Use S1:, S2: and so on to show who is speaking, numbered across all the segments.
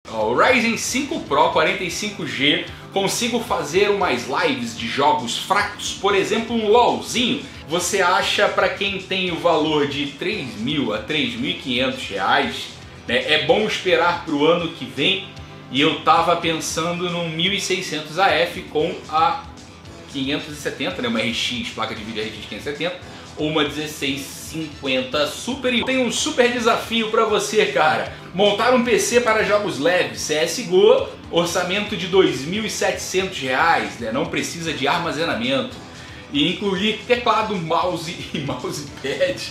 S1: Ó, o Ryzen 5 Pro 45G, consigo fazer umas lives de jogos fracos, por exemplo um LOLzinho. Você acha para quem tem o valor de 3.000 a 3.500 reais, né, é bom esperar para o ano que vem? E eu tava pensando num 1600 AF com a 570, né, uma RX, placa de vídeo RX 570, ou uma 1650 Super. Tem um super desafio para você, cara. Montar um PC para jogos leves, CSGO, orçamento de R$ 2.700, né? Não precisa de armazenamento. E incluir teclado, mouse e mousepad.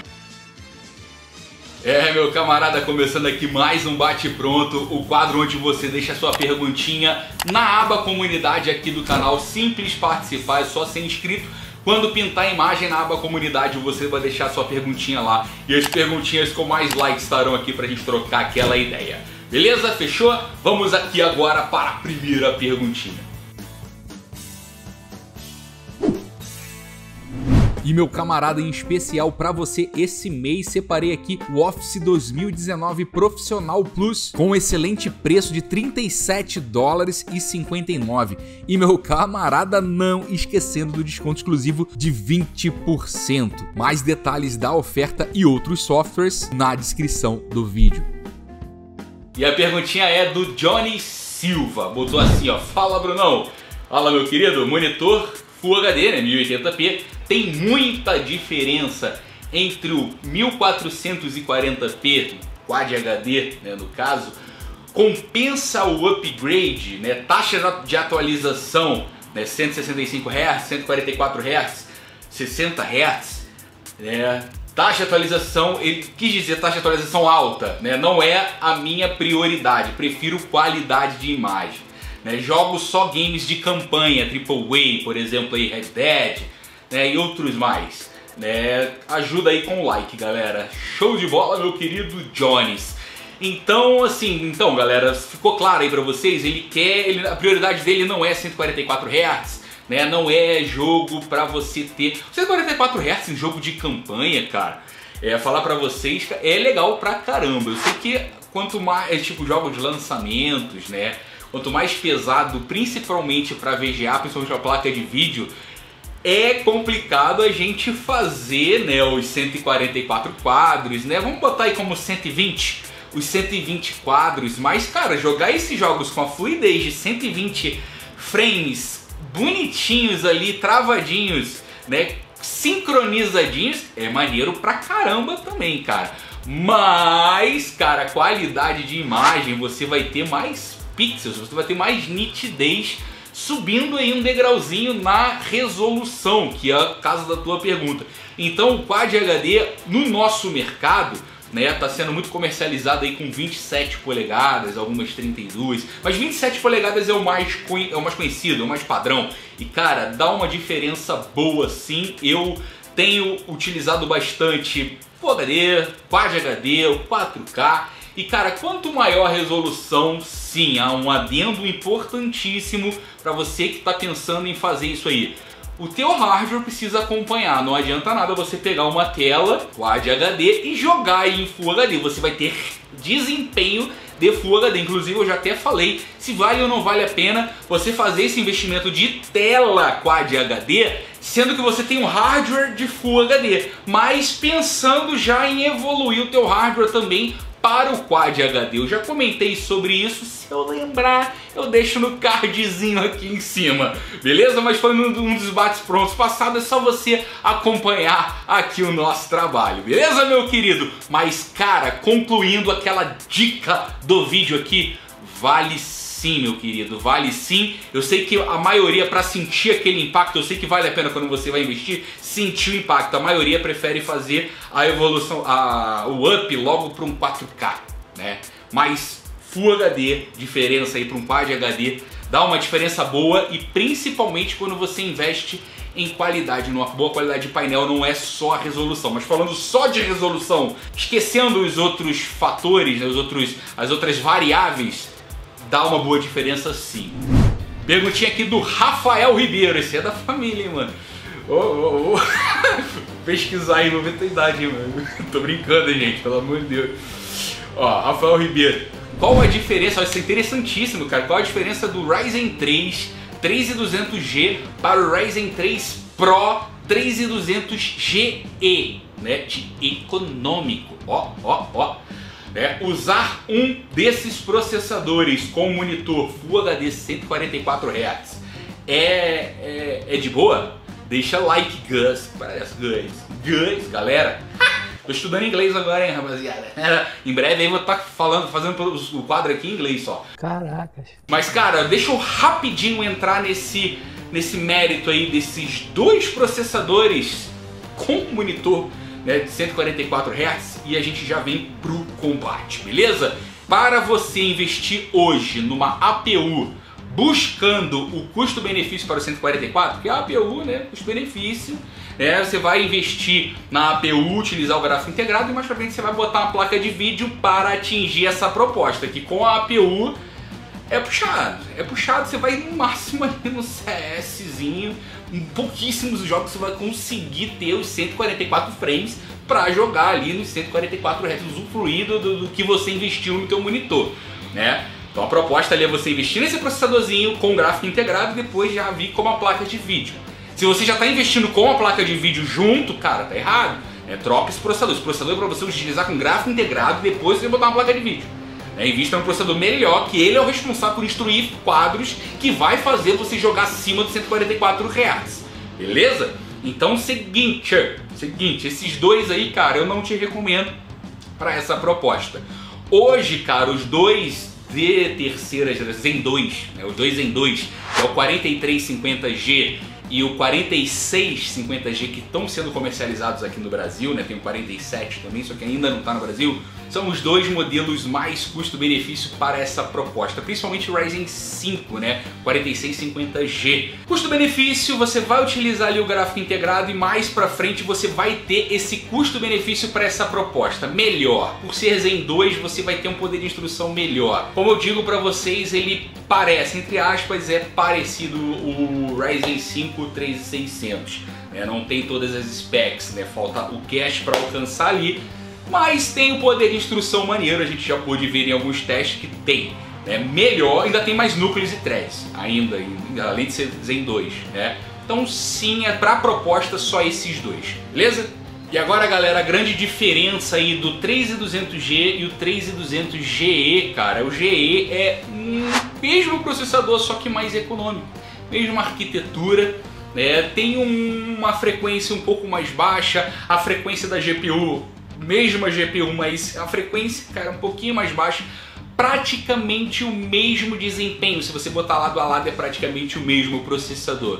S1: Meu camarada, começando aqui mais um Bate Pronto, o quadro onde você deixa sua perguntinha na aba comunidade aqui do canal. Simples participar, é só ser inscrito. Quando pintar a imagem na aba comunidade, você vai deixar sua perguntinha lá. E as perguntinhas com mais likes estarão aqui pra gente trocar aquela ideia. Beleza? Fechou? Vamos aqui agora para a primeira perguntinha. E meu camarada, em especial para você, esse mês separei aqui o Office 2019 Profissional Plus com um excelente preço de $37,59. E meu camarada, não esquecendo do desconto exclusivo de 20%. Mais detalhes da oferta e outros softwares na descrição do vídeo. E a perguntinha é do Johnny Silva, botou assim, ó: fala Brunão, fala meu querido, monitor Full HD, né, 1080p, tem muita diferença entre o 1440p Quad HD, né, no caso, compensa o upgrade, né, taxa de atualização, né, 165 Hz, 144 Hz, 60 Hz, né, taxa de atualização, ele quis dizer taxa de atualização alta, né, não é a minha prioridade, prefiro qualidade de imagem. Né, jogo só games de campanha, AAA, por exemplo, aí, Red Dead, né, e outros mais. Né, ajuda aí com o like, galera. Show de bola, meu querido Jones. Então, assim, galera, ficou claro aí pra vocês, a prioridade dele não é 144 Hz, né, não é jogo pra você ter 144 Hz em jogo de campanha, cara. Falar pra vocês, é legal pra caramba. Eu sei que quanto mais, tipo, jogo de lançamentos, né, quanto mais pesado, principalmente para VGA, principalmente a placa de vídeo, é complicado a gente fazer, né, os 144 quadros, né? Vamos botar aí como 120, os 120 quadros, mas cara, jogar esses jogos com a fluidez de 120 frames bonitinhos ali, travadinhos, né, sincronizadinhos, é maneiro pra caramba também, cara. Mas, cara, qualidade de imagem, você vai ter mais pixels, você vai ter mais nitidez, subindo aí um degrauzinho na resolução, que é o caso da tua pergunta. Então o Quad HD no nosso mercado, né, tá sendo muito comercializado aí com 27 polegadas, algumas 32, mas 27 polegadas é o mais conhecido, é o mais padrão. E cara, dá uma diferença boa sim. Eu tenho utilizado bastante Full HD, Quad HD, o 4K. E cara, quanto maior a resolução, sim, há um adendo importantíssimo para você que está pensando em fazer isso aí. O teu hardware precisa acompanhar, não adianta nada você pegar uma tela Quad HD e jogar aí em Full HD, você vai ter desempenho de Full HD. Inclusive eu já até falei se vale ou não vale a pena você fazer esse investimento de tela Quad HD, sendo que você tem um hardware de Full HD, mas pensando já em evoluir o teu hardware também para o Quad HD. Eu já comentei sobre isso, se eu lembrar eu deixo no cardzinho aqui em cima, beleza? Mas foi um dos bates prontos passados, é só você acompanhar aqui o nosso trabalho, beleza, meu querido? Mas cara, concluindo aquela dica do vídeo aqui, vale sim, meu querido, vale sim. Eu sei que a maioria, para sentir aquele impacto, eu sei que vale a pena quando você vai investir, sentir o impacto. A maioria prefere fazer a evolução, o up logo para um 4K, né? Mas Full HD, diferença aí para um Quad HD, dá uma diferença boa, e principalmente quando você investe em qualidade, numa boa qualidade de painel. Não é só a resolução, mas falando só de resolução, esquecendo os outros fatores, né, as outras variáveis, dá uma boa diferença sim. Perguntinha aqui do Rafael Ribeiro, esse é da família, hein, mano. Pesquisar aí, não vê tua idade, hein, mano. Tô brincando, hein, gente, pelo amor de Deus. Ó, Rafael Ribeiro, Qual a diferença? Isso é interessantíssimo, cara. Qual a diferença do Ryzen 3 3200G para o Ryzen 3 Pro 3200GE, né? De econômico. Ó. Usar um desses processadores com monitor Full HD 144 Hz é de boa? Deixa like, Gus. Parece Gus, galera. Tô estudando inglês agora, hein, rapaziada. Em breve aí vou estar fazendo o quadro aqui em inglês só.
S2: Caracas.
S1: Mas, cara, deixa eu rapidinho entrar nesse mérito aí desses dois processadores com monitor, né, de 144 Hz e a gente já vem pro combate, beleza? Para você investir hoje numa APU buscando o custo-benefício para o 144, que é a APU, né, custo-benefício, você vai investir na APU, utilizar o gráfico integrado e mais pra frente você vai botar uma placa de vídeo para atingir essa proposta, que com a APU é puxado, você vai no máximo ali no CSzinho, em pouquíssimos jogos você vai conseguir ter os 144 frames para jogar ali nos 144 Hz, usufruir do que você investiu no teu monitor, né? Então a proposta ali é você investir nesse processadorzinho com gráfico integrado e depois já vir com uma placa de vídeo. Se você já está investindo com a placa de vídeo junto, cara, tá errado. Troca esse processador. Esse processador é para você utilizar com gráfico integrado e depois você botar uma placa de vídeo. Invista num processador melhor, que ele é o responsável por instruir quadros que vai fazer você jogar acima de 144 Hz. Beleza? Então, seguinte, esses dois aí, cara, eu não te recomendo para essa proposta. Hoje, cara, os dois de terceira geração, Zen 2, né, os dois Zen 2, é o 4350G e o 4650G que estão sendo comercializados aqui no Brasil, né? Tem o 47 também, só que ainda não está no Brasil. São os dois modelos mais custo-benefício para essa proposta, principalmente o Ryzen 5, né? 4650G. Custo-benefício, você vai utilizar ali o gráfico integrado e mais pra frente você vai ter esse custo-benefício para essa proposta melhor. Por ser Zen 2, você vai ter um poder de instrução melhor. Como eu digo para vocês, ele parece, entre aspas, é parecido o Ryzen 5 3600. Não tem todas as specs, né? Falta o cache para alcançar ali. Mas tem o poder de instrução maneiro, a gente já pôde ver em alguns testes que tem. Melhor, ainda tem mais núcleos e threads, além de ser Zen 2. Então sim, para a proposta só esses dois, beleza? E agora, galera, a grande diferença aí do 3200G e o 3200GE, cara, o GE é o mesmo processador, só que mais econômico, mesma arquitetura. Tem uma frequência um pouco mais baixa, a frequência da GPU, mesma GPU, mas a frequência, cara, um pouquinho mais baixa, praticamente o mesmo desempenho, se você botar lado a lado é praticamente o mesmo processador.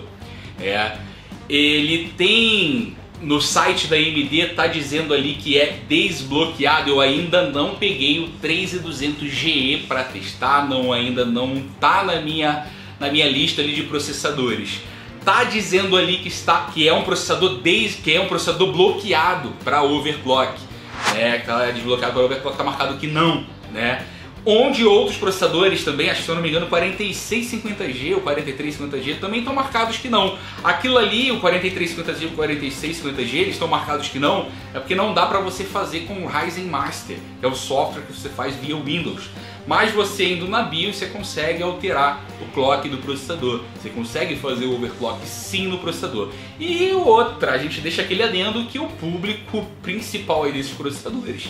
S1: Ele tem, no site da AMD tá dizendo ali que é desbloqueado, eu ainda não peguei o 3200GE para testar, ainda não tá na minha lista ali de processadores. Tá dizendo ali que é um processador bloqueado para overclock, desbloqueado para overclock, tá marcado que não, né? Onde outros processadores também, acho que se eu não me engano, o 4650G ou 4350G também estão marcados que não. Aquilo ali, o 4350G e o 4650G, eles estão marcados que não, é porque não dá para você fazer com o Ryzen Master, que é o software que você faz via Windows. Mas você indo na BIOS, você consegue alterar o clock do processador. Você consegue fazer o overclock sim no processador. E outra, a gente deixa aquele adendo que o público principal aí desses processadores,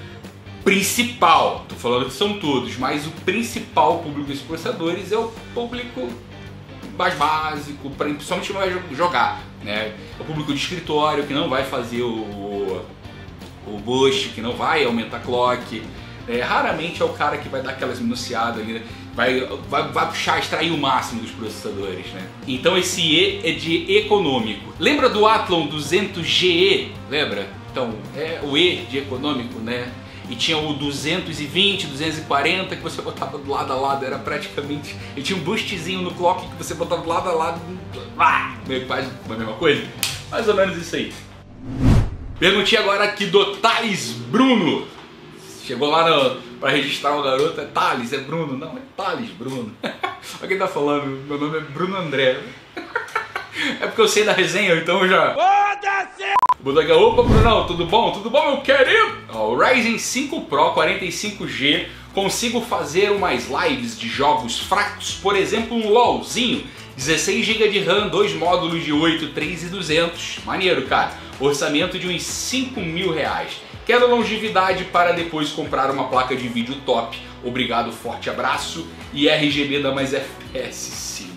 S1: tô falando que são todos, mas o principal público desses processadores é o público mais básico, principalmente não vai jogar, né? É o público de escritório que não vai fazer o boost, que não vai aumentar clock. Raramente é o cara que vai dar aquelas minuciadas ali, né? vai puxar, extrair o máximo dos processadores, né? Então esse E é de econômico. Lembra do Athlon 200GE? Lembra? Então é o E de econômico, né? E tinha o 220, 240 que você botava do lado a lado, era praticamente... Ele tinha um boostzinho no clock que você botava do lado a lado, meio que faz a mesma coisa. Mais ou menos isso aí. Perguntinha agora aqui do Thales Bruno. Chegou lá pra registrar o garoto, é Thales, é Bruno? Não, é Thales Bruno. Olha quem tá falando, meu nome é Bruno André. É porque eu sei da resenha, então eu já... Foda-se! Botou aqui, opa Brunão, tudo bom? Tudo bom, meu querido? O Ryzen 5 Pro 45G Consigo fazer umas lives de jogos fracos, por exemplo um LOLzinho, 16 GB de RAM, 2 módulos de 8, 3.200. Maneiro, cara. Orçamento de uns 5 mil reais. Quero longevidade para depois comprar uma placa de vídeo top. Obrigado, forte abraço. E RGB dá mais FPS sim.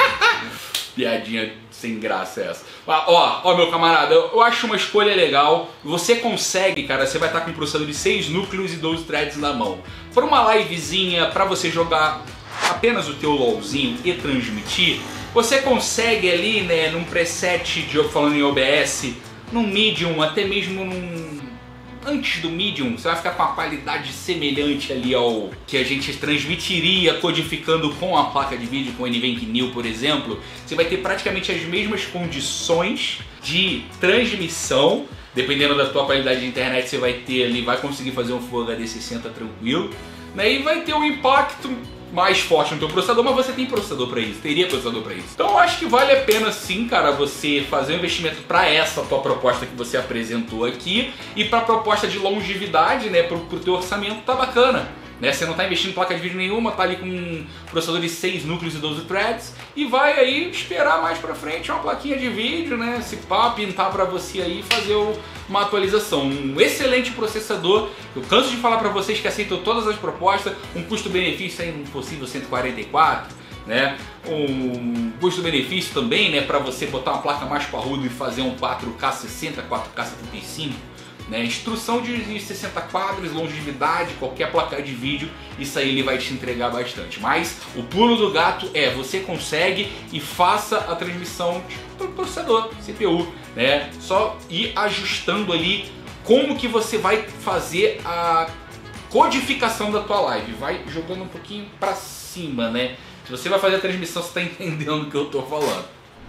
S1: Piadinha sem graça essa. Ó, meu camarada, eu acho uma escolha legal. Você consegue, cara, você vai estar com um processador de 6 núcleos e 12 threads na mão. Para uma livezinha, para você jogar apenas o teu LOLzinho e transmitir, você consegue ali, né, num preset de, falando em OBS, num Medium, até mesmo antes do Medium, você vai ficar com a qualidade semelhante ali ao que a gente transmitiria codificando com a placa de vídeo, com o NVENC Neo, por exemplo. Você vai ter praticamente as mesmas condições de transmissão. Dependendo da tua qualidade de internet, você vai ter ali, vai conseguir fazer um Full HD 60 tranquilo, né? E vai ter um impacto mais forte no teu processador, mas você tem processador para isso, teria processador para isso. Então eu acho que vale a pena sim, cara, você fazer um investimento para essa tua proposta que você apresentou aqui e para a proposta de longevidade, né, pro teu orçamento tá bacana. Né? Você não está investindo em placa de vídeo nenhuma, tá ali com um processador de 6 núcleos e 12 threads e vai aí esperar mais pra frente uma plaquinha de vídeo, né? Se pá, pintar pra você aí e fazer uma atualização. Um excelente processador, eu canso de falar pra vocês que aceitam todas as propostas, um custo-benefício aí no possível 144, né? Um custo-benefício também, né, para você botar uma placa mais parruda e fazer um 4K 60, 4K 75. Né, instrução de 60 quadros, longevidade, qualquer placa de vídeo, isso aí ele vai te entregar bastante. Mas o pulo do gato é, você consegue e faça a transmissão do processador, CPU, né? Só ir ajustando ali como que você vai fazer a codificação da tua live. Vai jogando um pouquinho pra cima, né? Se você vai fazer a transmissão, você tá entendendo o que eu tô falando.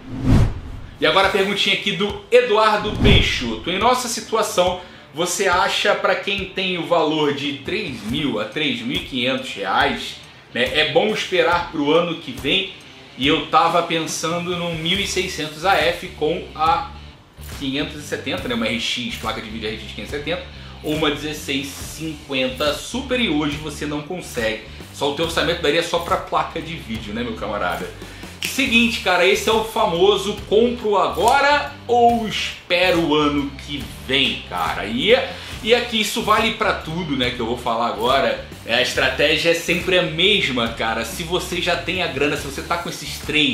S1: E agora a perguntinha aqui do Eduardo Peixoto. Em nossa situação, você acha para quem tem o valor de 3.000 a 3.500 reais, né, é bom esperar para o ano que vem? E eu tava pensando num 1600 AF com a 570, né, uma RX, placa de vídeo RX 570, ou uma 1650 Super, e hoje você não consegue. Só o teu orçamento daria só para placa de vídeo, né, meu camarada? Seguinte, cara, esse é o famoso compro agora ou espero o ano que vem, cara. E aqui isso vale pra tudo, né, que eu vou falar agora. A estratégia é sempre a mesma, cara. Se você já tem a grana, se você tá com esses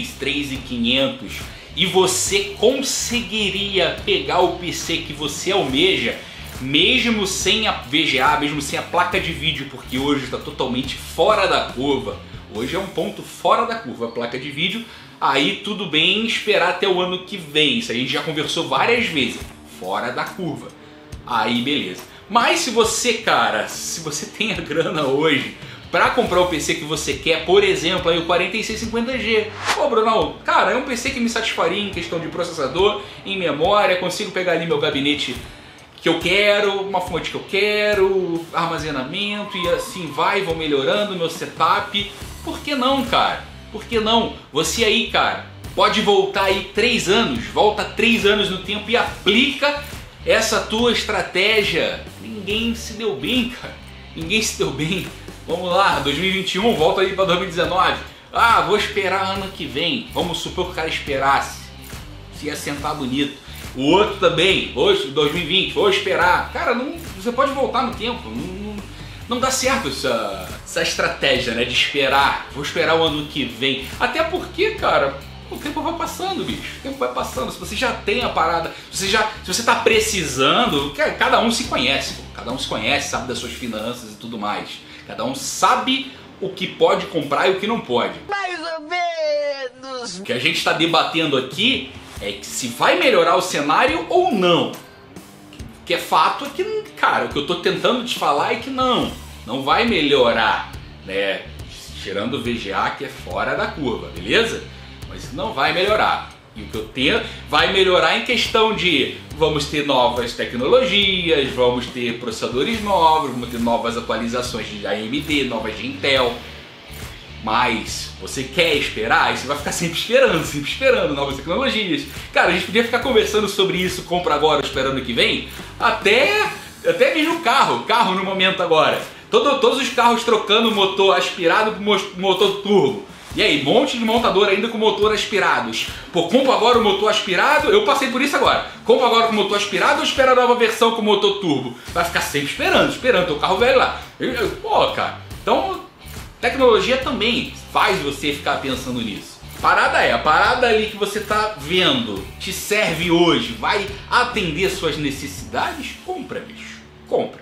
S1: 3.500 e você conseguiria pegar o PC que você almeja, mesmo sem a VGA, mesmo sem a placa de vídeo, porque hoje está totalmente fora da curva. Hoje é um ponto fora da curva a placa de vídeo, aí tudo bem esperar até o ano que vem, isso a gente já conversou várias vezes, fora da curva, aí beleza. Mas se você, cara, se você tem a grana hoje para comprar o PC que você quer, por exemplo, aí o 4650G, pô, Brunão, cara, é um PC que me satisfaria em questão de processador, em memória, consigo pegar ali meu gabinete que eu quero, uma fonte que eu quero, armazenamento e assim vai, vou melhorando meu setup. Por que não, cara? Por que não? Você aí, cara, pode voltar aí 3 anos, volta 3 anos no tempo e aplica essa tua estratégia. Ninguém se deu bem, cara. Ninguém se deu bem. Vamos lá, 2021, volta aí para 2019. Ah, vou esperar ano que vem. Vamos supor que o cara esperasse. Se ia sentar bonito. O outro também, hoje, 2020, vou esperar. Cara, não, você pode voltar no tempo. Não dá certo essa estratégia, né, de esperar. Vou esperar o ano que vem. Até porque, cara, o tempo vai passando, bicho. O tempo vai passando. Se você já tem a parada, se você tá precisando, cada um se conhece. Pô. Cada um se conhece, sabe das suas finanças e tudo mais. Cada um sabe o que pode comprar e o que não pode.
S2: Mais ou menos.
S1: O que a gente está debatendo aqui é que se vai melhorar o cenário ou não. O que é fato é que, cara, o que eu tô tentando te falar é que não vai melhorar, né? Tirando o VGA, que é fora da curva, beleza? Mas não vai melhorar. E o que eu tenho vai melhorar em questão de vamos ter novas tecnologias, vamos ter processadores novos, vamos ter novas atualizações de AMD, novas de Intel. Mas você quer esperar? Aí você vai ficar sempre esperando novas tecnologias. Cara, a gente podia ficar conversando sobre isso, compra agora, esperando que vem, até mesmo carro no momento agora. Todos os carros trocando motor aspirado pro motor turbo. E aí, monte de montador ainda com motor aspirados. Pô, compro agora o motor aspirado, eu passei por isso agora. Compro agora com o motor aspirado ou espero a nova versão com motor turbo? Vai ficar sempre esperando teu carro velho lá. Pô, cara, então tecnologia também faz você ficar pensando nisso. A parada ali que você tá vendo te serve hoje, vai atender suas necessidades? Compra, bicho, compra.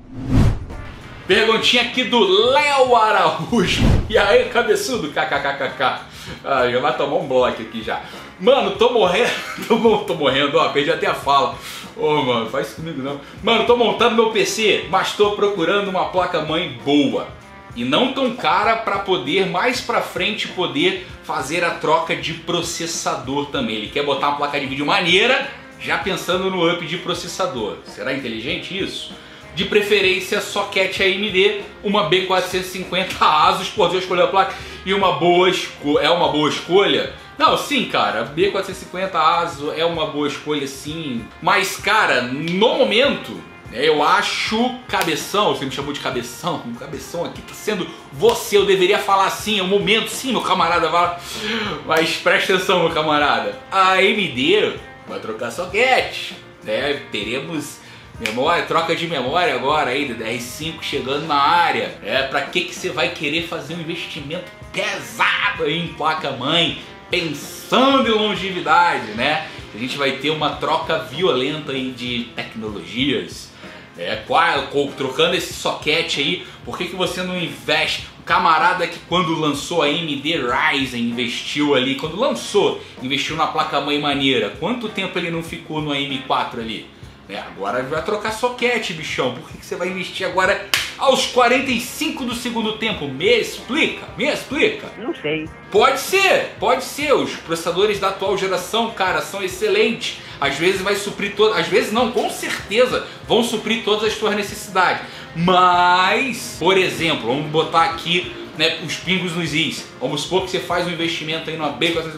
S1: Perguntinha aqui do Léo Araújo. E aí, cabeçudo? KKKKK. Ah, já vai tomar um bloco aqui já. Mano, tô morrendo. Tô morrendo, ó, perdi até a fala. Ô, mano, faz isso comigo não. Mano, tô montando meu PC, mas tô procurando uma placa-mãe boa. E não tão cara pra poder, mais pra frente, poder fazer a troca de processador também. Ele quer botar uma placa de vídeo maneira, já pensando no up de processador. Será inteligente isso? De preferência socket AMD, uma B450 ASUS, pô, eu escolhi a placa, e uma boa escolha? Não, sim, cara, B450 ASUS é uma boa escolha, sim. Mas, cara, no momento, eu acho cabeção, você me chamou de cabeção, o cabeção aqui tá sendo você, eu deveria falar assim, é o momento, sim, meu camarada, mas presta atenção, meu camarada. A AMD vai trocar socket, né, teremos troca de memória agora aí, do DR5 chegando na área. Pra que você vai querer fazer um investimento pesado aí em placa-mãe, pensando em longevidade, né? A gente vai ter uma troca violenta aí de tecnologias. Trocando esse socket aí, por que você não investe? O camarada que quando lançou a AMD Ryzen investiu ali, investiu na placa-mãe maneira. Quanto tempo ele não ficou no AM4 ali? Agora vai trocar socket, bichão. Por que você vai investir agora aos 45 do segundo tempo? Me explica, me explica.
S2: Não sei.
S1: Pode ser. Os processadores da atual geração, cara, são excelentes. Às vezes vai suprir todas, às vezes não, com certeza vão suprir todas as suas necessidades. Mas, por exemplo, vamos botar aqui, né, os pingos nos is. Vamos supor que você faz um investimento aí numa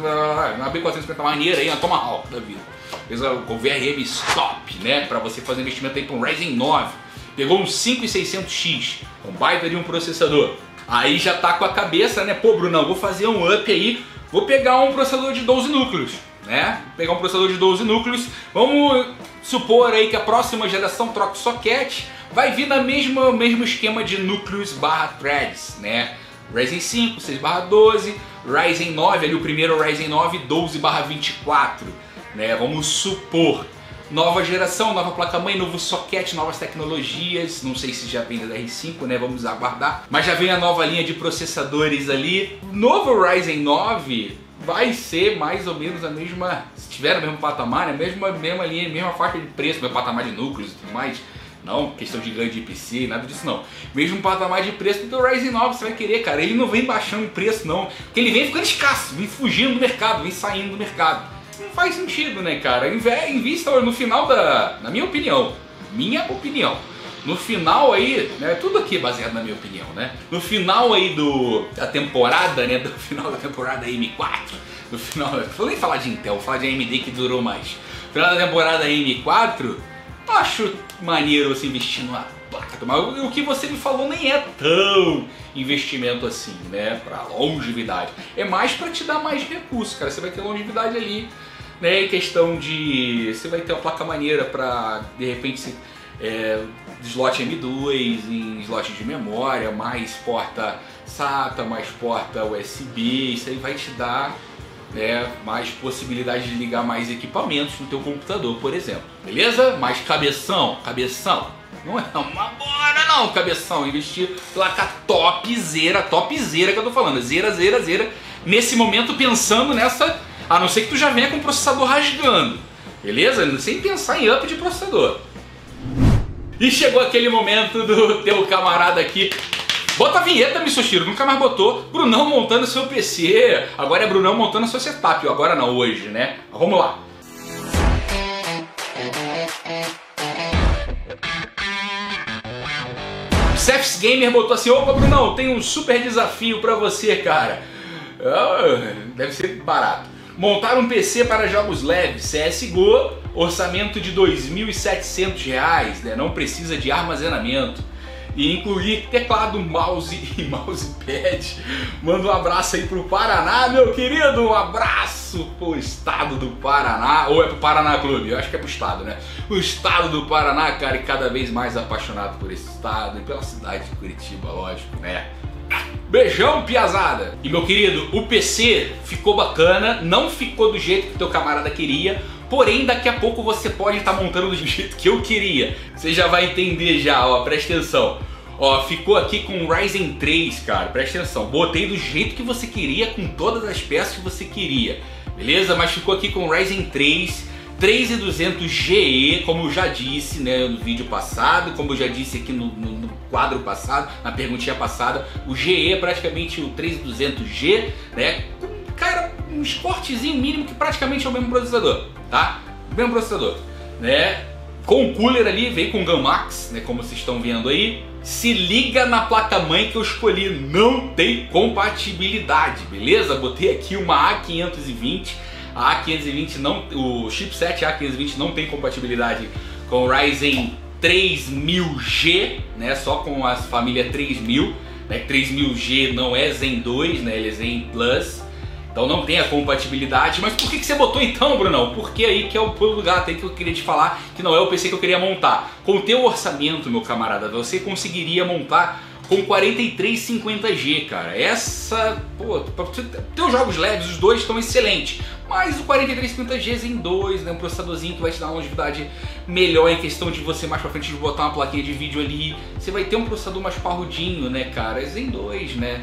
S1: B450 maneira aí, uma Tomahawk da vida. Com VRM Stop, né, para você fazer investimento aí para um Ryzen 9. Pegou um 5600X, um baita de um processador. Aí já tá com a cabeça, né, pô, Brunão, vou fazer um up aí, vou pegar um processador de 12 núcleos, né? Pegar um processador de 12 núcleos, vamos supor aí que a próxima geração troca o socket, vai vir no mesmo esquema de núcleos barra threads, né? Ryzen 5, 6/12, Ryzen 9, ali o primeiro Ryzen 9, 12/24, né? Vamos supor, nova geração, nova placa-mãe, novo socket, novas tecnologias, não sei se já vem da DR5, né? Vamos aguardar, mas já vem a nova linha de processadores ali. Novo Ryzen 9 vai ser mais ou menos a mesma, se tiver no mesmo patamar, né? mesma linha, mesma faixa de preço, mesmo patamar de núcleos e tudo mais. Não, questão de ganho de IPC, nada disso não. Mesmo patamar de preço do Ryzen 9 você vai querer, cara. Ele não vem baixando o preço não, porque ele vem ficando escasso, vem fugindo do mercado, vem saindo do mercado. Não faz sentido, né, cara? Invista no final na minha opinião, no final aí, né, tudo aqui é baseado na minha opinião, né? No final aí da temporada, né, do final da temporada M4, no final, não vou nem falar de Intel, vou falar de AMD que durou mais. No final da temporada M4, acho maneiro você investir numa placa, mas o que você me falou nem é tão investimento assim, né, pra longevidade. É mais pra te dar mais recursos, cara, você vai ter longevidade ali, né, em questão de... você vai ter uma placa maneira pra, de repente, slot M2, em slot de memória, mais porta SATA, mais porta USB, isso aí vai te dar, né, mais possibilidade de ligar mais equipamentos no teu computador, por exemplo. Beleza? Mas cabeção, não é uma boa não, cabeção. Investir placa topzera que eu tô falando, zera, nesse momento pensando nessa, a não ser que tu já venha com o processador rasgando, beleza? Sem pensar em up de processador. E chegou aquele momento do teu camarada aqui. Bota a vinheta, Misoshiro, nunca mais botou. Brunão montando seu PC. Agora é Brunão montando seu setup. Agora não, hoje, né? Mas vamos lá. Cephs Gamer botou assim: opa, Brunão, tem um super desafio pra você, cara. Deve ser barato. Montar um PC para jogos leves, CSGO, orçamento de R$ 2.700, né? Não precisa de armazenamento. e incluir teclado, mouse e mousepad. Manda um abraço aí pro Paraná, meu querido, um abraço pro estado do Paraná, ou é pro Paraná Clube? Eu acho que é pro estado, né? O estado do Paraná, cara, e cada vez mais apaixonado por esse estado e pela cidade de Curitiba, lógico, né? Beijão, piazada! E meu querido, o PC ficou bacana, não ficou do jeito que teu camarada queria, porém daqui a pouco você pode estar montando do jeito que eu queria. Você já vai entender já, ó, presta atenção. Ó, ficou aqui com o Ryzen 3, cara, presta atenção. Botei do jeito que você queria, com todas as peças que você queria, beleza? Mas ficou aqui com o Ryzen 3 3200 GE, como eu já disse, né, no vídeo passado, como eu já disse aqui no quadro passado, na perguntinha passada, o GE é praticamente o 3200G, né, com, cara, um cortezinho mínimo que praticamente é o mesmo processador, tá? O mesmo processador, né, com o cooler ali, veio com o Gammax, né, como vocês estão vendo aí. Se liga na placa-mãe que eu escolhi, não tem compatibilidade, beleza? Botei aqui uma A520, a A520 não, o chipset A520 não tem compatibilidade com o Ryzen 3000G, né? Só com a família 3000, né? 3000G não é Zen 2, né? Ele é Zen Plus, então não tem a compatibilidade. Mas por que você botou então, Brunão? Porque aí que é o pulo do gato aí que eu queria te falar, que não é o PC que eu queria montar. Com o teu orçamento, meu camarada, você conseguiria montar com 4350G, cara. Essa, pô, teus jogos leves, os dois estão excelentes. Mas o 4350G Zen 2, né, um processadorzinho que vai te dar uma longevidade melhor em questão de você mais pra frente de botar uma plaquinha de vídeo ali. Você vai ter um processador mais parrudinho, né, cara? Zen 2, né?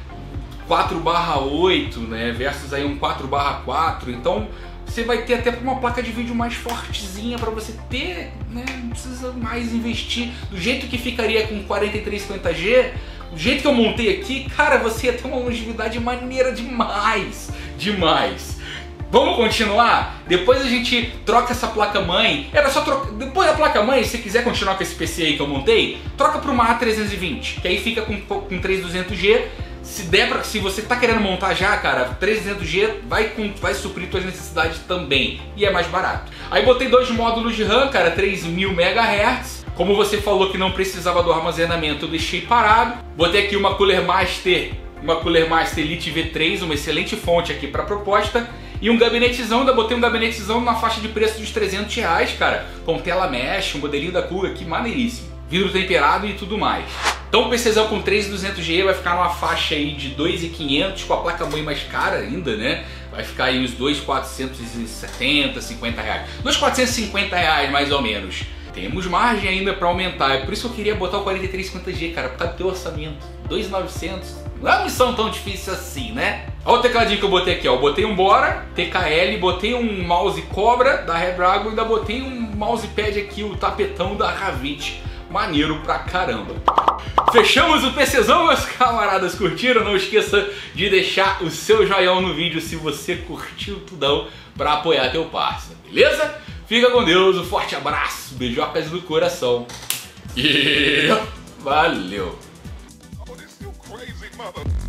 S1: 4/8, né, versus aí um 4/4. Então você vai ter até uma placa de vídeo mais fortezinha para você ter, né, não precisa mais investir. Do jeito que ficaria com 4350G, do jeito que eu montei aqui, cara, você ia ter uma longevidade maneira demais, demais. Vamos continuar? Depois a gente troca essa placa-mãe. Era só trocar. Depois da placa-mãe, se quiser continuar com esse PC aí que eu montei, troca para uma A320, que aí fica com 3200G. Se der pra, se você tá querendo montar já, cara, 3200G vai suprir suas necessidades também. E é mais barato. Aí botei dois módulos de RAM, cara, 3000 MHz. Como você falou que não precisava do armazenamento, eu deixei parado. Botei aqui uma Cooler Master Elite V3, uma excelente fonte aqui pra proposta. E um gabinetezão, ainda botei um gabinetezão na faixa de preço dos R$300, cara. Com tela mesh, um modelinho da Cooler aqui, maneiríssimo. Vidro temperado e tudo mais. Então o PCzão com 3200G vai ficar numa faixa aí de 2.500, com a placa-mãe mais cara ainda, né? Vai ficar aí uns 2.470, 50 reais. 2.450 reais mais ou menos. Temos margem ainda para aumentar, é por isso que eu queria botar o 4350G, cara, por causa do teu orçamento. 2.900, não é uma missão tão difícil assim, né? Olha o tecladinho que eu botei aqui, ó. Eu botei um Bora TKL, botei um mouse Cobra da Redragon e ainda botei um mousepad aqui, o tapetão da Ravit. Maneiro pra caramba. Fechamos o PCzão, meus camaradas. Curtiram? Não esqueça de deixar o seu joinha no vídeo se você curtiu tudão pra apoiar teu parça, beleza? Fica com Deus, um forte abraço, beijocas no coração e valeu!